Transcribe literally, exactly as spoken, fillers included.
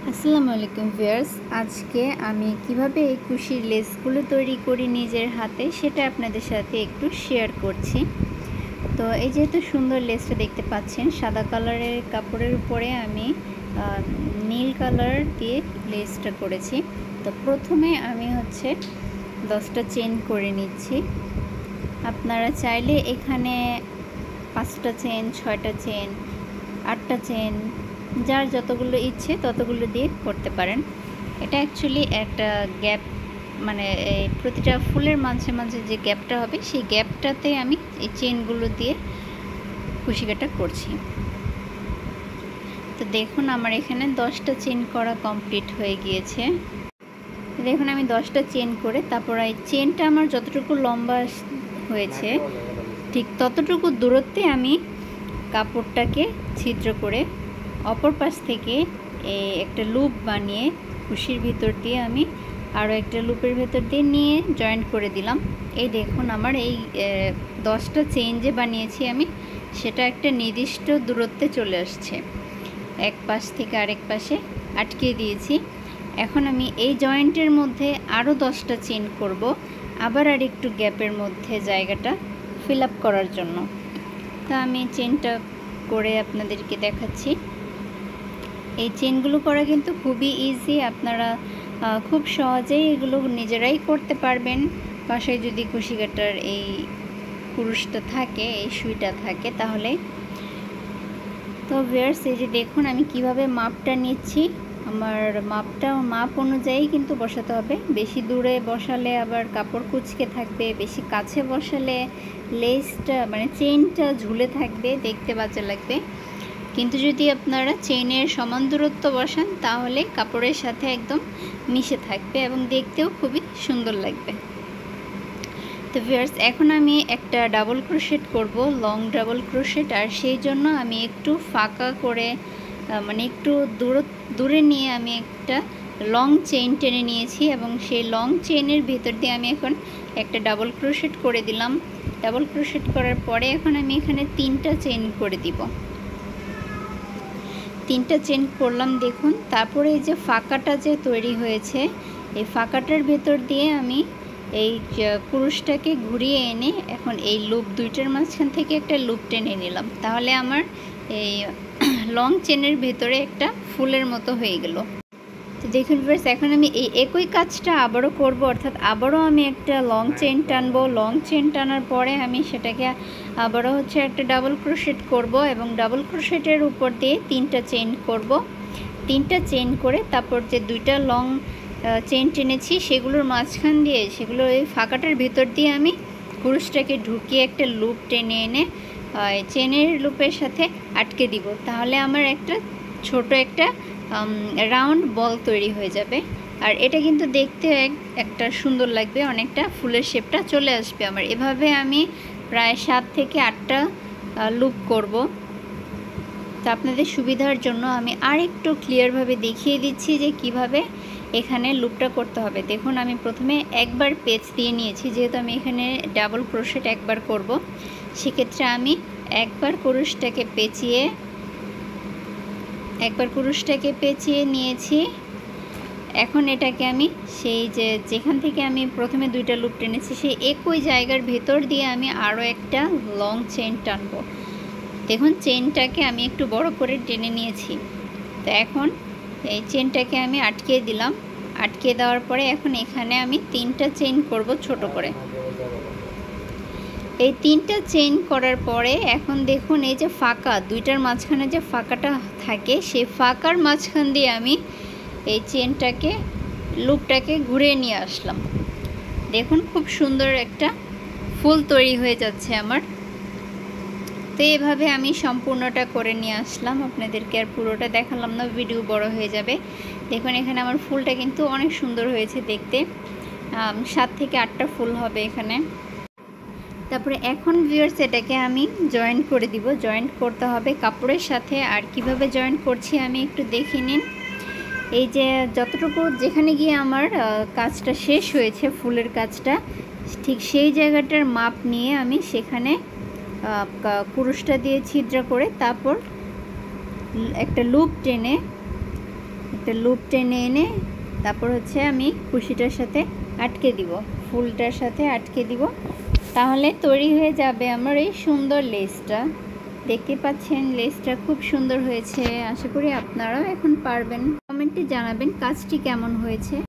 আসসালামু আলাইকুম ভিউয়ার্স, আজকে আমি কিভাবে এই কুশির লেসগুলো তৈরি করি নিজের হাতে সেটা আপনাদের সাথে একটু শেয়ার করছি। তো এই যেহেতু সুন্দর লেসটা দেখতে পাচ্ছেন, সাদা কালারের কাপড়ের উপরে আমি নীল কালার দিয়ে লেসটা করেছি। তো প্রথমে আমি হচ্ছে দশটা চেন করে নিচ্ছি। আপনারা চাইলে এখানে পাঁচটা চেন, ছয়টা চেন, আটটা চেন, যার যতগুলো ইচ্ছে ততগুলো দিয়ে করতে পারেন। এটা অ্যাকচুয়ালি একটা গ্যাপ, মানে প্রতিটা ফুলের মাঝে মাঝে যে গ্যাপটা হবে সেই গ্যাপটাতে আমি এই চেনগুলো দিয়ে কুশি কাটা করছি। তো দেখুন আমার এখানে দশটা চেন করা কমপ্লিট হয়ে গিয়েছে। দেখুন আমি দশটা চেন করে তারপর এই চেনটা আমার যতটুকু লম্বা হয়েছে ঠিক ততটুকু দূরত্বে আমি কাপড়টাকে ছিদ্র করে অপর পাশ থেকে এই একটা লুপ বানিয়ে কুশির ভিতর দিয়ে আমি আরও একটা লুপের ভেতর দিয়ে নিয়ে জয়েন্ট করে দিলাম। এই দেখুন আমার এই দশটা চেইন যে বানিয়েছি আমি, সেটা একটা নির্দিষ্ট দূরত্বে চলে আসছে। এক পাশ থেকে আরেক পাশে আটকিয়ে দিয়েছি। এখন আমি এই জয়েন্টের মধ্যে আরও দশটা চেইন করব, আবার আর একটু গ্যাপের মধ্যে জায়গাটা ফিল আপ করার জন্য। তা আমি চেনটা করে আপনাদেরকে দেখাচ্ছি। এই চেনগুলো করা কিন্তু খুবই ইজি, আপনারা খুব সহজেই এগুলো নিজেরাই করতে পারবেন। বাসায় যদি কুশি কাটার এই কুরুশটা থাকে, এই সুইটা থাকে তাহলে। তো ভিউয়ার্স, এই যে দেখুন আমি কিভাবে মাপটা নিচ্ছি। আমার মাপটা মাপ অনুযায়ী কিন্তু বসাতে হবে। বেশি দূরে বসালে আবার কাপড় কুঁচকে থাকবে, বেশি কাছে বসালে লেসটা মানে চেইনটা ঝুলে থাকবে, দেখতে বাজে লাগবে। কিন্তু যদি আপনারা চেইনের সমান দূরত্ব বসান তাহলে কাপড়ের সাথে একদম মিশে থাকবে এবং দেখতেও খুবই সুন্দর লাগবে। তো ভিউয়ার্স, এখন আমি একটা ডাবল ক্রোশেট করব, লং ডাবল ক্রোশেট। আর সেই জন্য আমি একটু ফাঁকা করে মানে একটু দূর দূরে নিয়ে আমি একটা লং চেইন টেনে নিয়েছি এবং সেই লং চেইনের ভিতর দিয়ে আমি এখন একটা ডাবল ক্রোশেট করে দিলাম। ডাবল ক্রোশেট করার পরে এখন আমি এখানে তিনটা চেইন করে দিব। তিনটা চেন করলাম দেখুন। তারপরে এই যে ফাঁকাটা যে তৈরি হয়েছে, এই ফাঁকাটার ভেতর দিয়ে আমি এই কুরুশটাকে ঘুরিয়ে এনে এখন এই লুপ দুইটার মাঝখান থেকে একটা লুপ টেনে নিলাম। তাহলে আমার এই লং চেনের ভেতরে একটা ফুলের মতো হয়ে গেল। তো দেখুন ভিউয়ার্স, এখন আমি এই একই কাজটা আবারও করব, অর্থাৎ আবারও আমি একটা লং চেন টানবো। লং চেন টানার পরে আমি সেটাকে আবারও হচ্ছে একটা ডাবল ক্রোশেট করব এবং ডাবল ক্রোশেটের উপর দিয়ে তিনটা চেন করব। তিনটা চেন করে তারপর যে দুইটা লং চেন টেনেছি সেগুলোর মাঝখান দিয়ে, সেগুলোর এই ফাঁকাটার ভিতর দিয়ে আমি কুরুশটাকে ঢুকিয়ে একটা লুপ টেনে এনে চেনের লুপের সাথে আটকে দিব। তাহলে আমার একটা ছোট একটা রাউন্ড বল তৈরি হয়ে যাবে। আর এটা কিন্তু দেখতে একটা সুন্দর লাগবে, অনেকটা ফুলের শেপটা চলে আসবে আমার। এভাবে আমি প্রায় সাত থেকে আটটা লুপ করব। তো আপনাদের সুবিধার জন্য আমি আর একটু ক্লিয়ারভাবে দেখিয়ে দিচ্ছি যে কিভাবে এখানে লুপটা করতে হবে। দেখুন আমি প্রথমে একবার পেঁচ দিয়ে নিয়েছি, যেহেতু আমি এখানে ডাবল ক্রোশেট একবার করব, সেক্ষেত্রে আমি একবার কুরুশটাকে পেঁচিয়ে একবার কুরুশটাকে পেঁচিয়ে নিয়েছি। এখন এটাকে আমি সেই যে যেখান থেকে আমি প্রথমে দুইটা লুপ টেনেছি সেই একই জায়গার ভেতর দিয়ে আমি আরও একটা লং চেইন টানবো। দেখুন চেইনটাকে আমি একটু বড় করে টেনে নিয়েছি। তো এখন এই চেইনটাকে আমি আটকে দিলাম। আটকে দেওয়ার পরে এখন এখানে আমি তিনটা চেইন করব ছোট করে। এই তিনটা চেইন করার পরে এখন দেখুন এই যে ফাঁকা দুইটার মাঝখানে যে ফাঁকাটা থাকে, সেই ফাঁকার মাঝখান দিয়ে আমি এই চেইনটাকে লুপটাকে ঘুরিয়ে নিয়ে আসলাম। দেখুন খুব সুন্দর একটা ফুল তৈরি হয়ে যাচ্ছে আমার। তো এইভাবে আমি সম্পূর্ণটা করে নিয়ে আসলাম, আপনাদেরকে আর পুরোটা দেখালাম না, ভিডিও বড় হয়ে যাবে। দেখুন এখানে আমার ফুলটা কিন্তু অনেক সুন্দর হয়েছে দেখতে। সাত থেকে আটটা ফুল হবে এখানে। তারপরে এখন ভিউয়ার্স এটাকে আমি জয়েন করে দিব। জয়েন্ট করতে হবে কাপড়ের সাথে। আর কিভাবে জয়েন করছি আমি একটু দেখে নিন। এই যে যতটুকু যেখানে গিয়ে আমার কাজটা শেষ হয়েছে, ফুলের কাজটা, ঠিক সেই জায়গাটার মাপ নিয়ে আমি সেখানে কুরুশটা দিয়ে ছিদ্র করে তারপর একটা লুপ টেনে একটা লুপ টেনে এনে তারপর হচ্ছে আমি কুশিটার সাথে আটকে দিব, ফুলটার সাথে আটকে দিব। তাহলে তৈরি হয়ে যাবে আমার এই সুন্দর লেসটা। দেখতে পাচ্ছেন লেসটা খুব সুন্দর হয়েছে। আশা করি আপনারাও এখন পারবেন। কমেন্টে জানাবেন কাজটি কেমন হয়েছে।